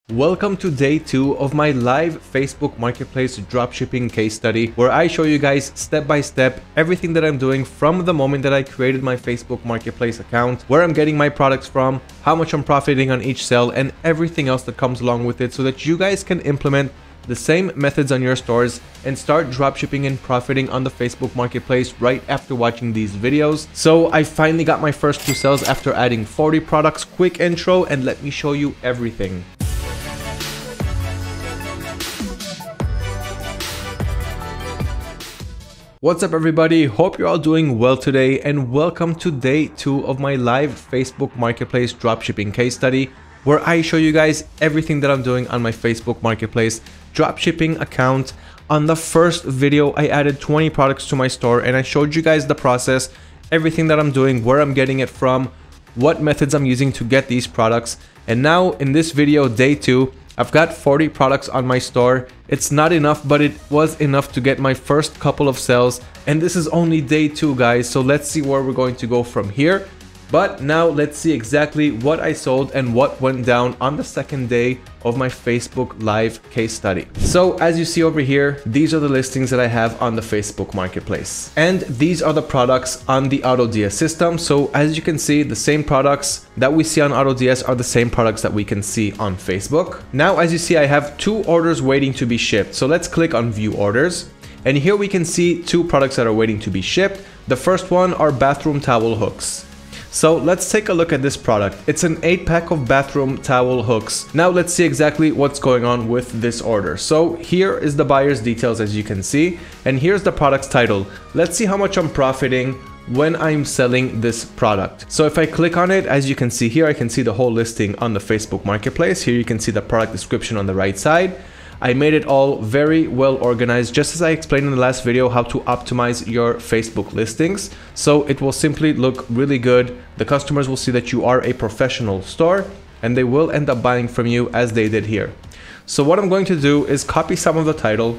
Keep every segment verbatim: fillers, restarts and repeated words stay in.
Welcome to day two of my live Facebook Marketplace dropshipping case study, where I show you guys step by step everything that I'm doing from the moment that I created my Facebook Marketplace account, where I'm getting my products from, how much I'm profiting on each sale, and everything else that comes along with it, so that you guys can implement the same methods on your stores and start dropshipping and profiting on the Facebook Marketplace right after watching these videos. So I finally got my first two sales after adding forty products. Quick intro and let me show you everything. What's up everybody, hope you're all doing well today, and welcome to day two of my live Facebook Marketplace dropshipping case study, where I show you guys everything that I'm doing on my Facebook Marketplace dropshipping account. On the first video, I added twenty products to my store and I showed you guys the process, everything that I'm doing, where I'm getting it from, what methods I'm using to get these products. And now in this video, day two, I've got forty products on my store. It's not enough, but it was enough to get my first couple of sales. And this is only day two, guys. So let's see where we're going to go from here. But now let's see exactly what I sold and what went down on the second day of my Facebook Live case study. So as you see over here, these are the listings that I have on the Facebook Marketplace. And these are the products on the AutoDS system. So as you can see, the same products that we see on AutoDS are the same products that we can see on Facebook. Now, as you see, I have two orders waiting to be shipped. So let's click on View Orders. And here we can see two products that are waiting to be shipped. The first one are bathroom towel hooks. So let's take a look at this product. It's an eight pack of bathroom towel hooks. Now let's see exactly what's going on with this order. So here is the buyer's details, as you can see, and here's the product's title. Let's see how much I'm profiting when I'm selling this product. So if I click on it, as you can see here, I can see the whole listing on the Facebook Marketplace. Here you can see the product description on the right side. I made it all very well organized, just as I explained in the last video how to optimize your Facebook listings. So it will simply look really good. The customers will see that you are a professional store and they will end up buying from you, as they did here. So what I'm going to do is copy some of the title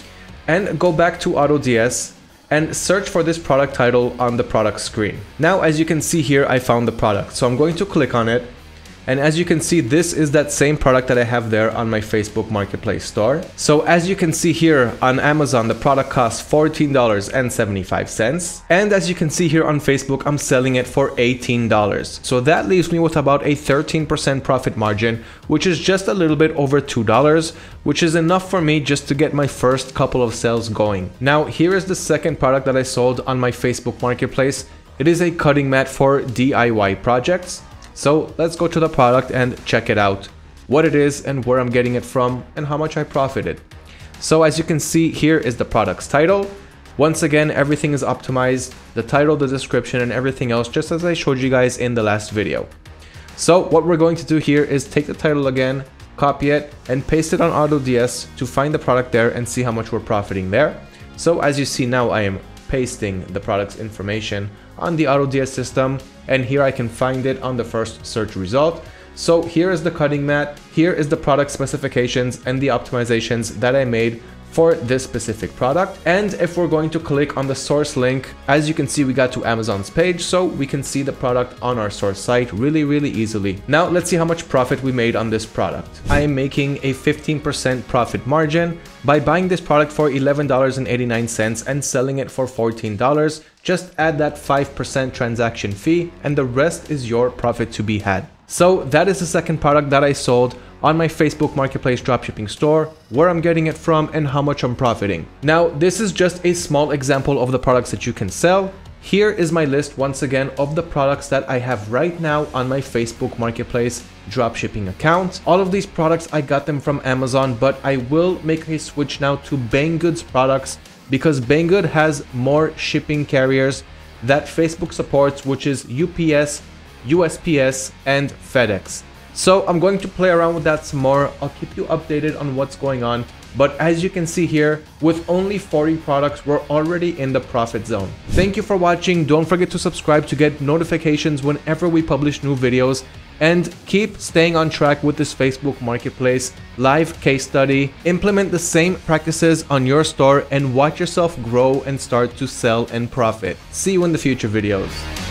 and go back to AutoDS and search for this product title on the product screen. Now, as you can see here, I found the product. So I'm going to click on it. And as you can see, this is that same product that I have there on my Facebook Marketplace store. So as you can see here on Amazon, the product costs fourteen dollars and seventy-five cents. And as you can see here on Facebook, I'm selling it for eighteen dollars. So that leaves me with about a thirteen percent profit margin, which is just a little bit over two dollars, which is enough for me just to get my first couple of sales going. Now, here is the second product that I sold on my Facebook Marketplace. It is a cutting mat for D I Y projects. So let's go to the product and check it out, what it is and where I'm getting it from and how much I profited. So as you can see, here is the product's title. Once again, everything is optimized, the title, the description, and everything else, just as I showed you guys in the last video. So what we're going to do here is take the title again, copy it, and paste it on AutoDS to find the product there and see how much we're profiting there. So as you see now, I am pasting the product's information on the AutoDS system, and here I can find it on the first search result. So here is the cutting mat, here is the product specifications and the optimizations that I made for this specific product. And if we're going to click on the source link, as you can see, we got to Amazon's page, so we can see the product on our source site really, really easily. Now let's see how much profit we made on this product. I am making a fifteen percent profit margin by buying this product for eleven dollars and eighty-nine cents and selling it for fourteen dollars. Just add that five percent transaction fee and the rest is your profit to be had. So that is the second product that I sold on my Facebook Marketplace dropshipping store, where I'm getting it from and how much I'm profiting. Now, this is just a small example of the products that you can sell. Here is my list once again of the products that I have right now on my Facebook Marketplace dropshipping account. All of these products, I got them from Amazon, but I will make a switch now to Banggood's products because Banggood has more shipping carriers that Facebook supports, which is U P S, U S P S, and FedEx. So I'm going to play around with that some more. I'll keep you updated on what's going on. But as you can see here, with only forty products, we're already in the profit zone. Thank you for watching. Don't forget to subscribe to get notifications whenever we publish new videos. And keep staying on track with this Facebook Marketplace live case study. Implement the same practices on your store and watch yourself grow and start to sell and profit. See you in the future videos.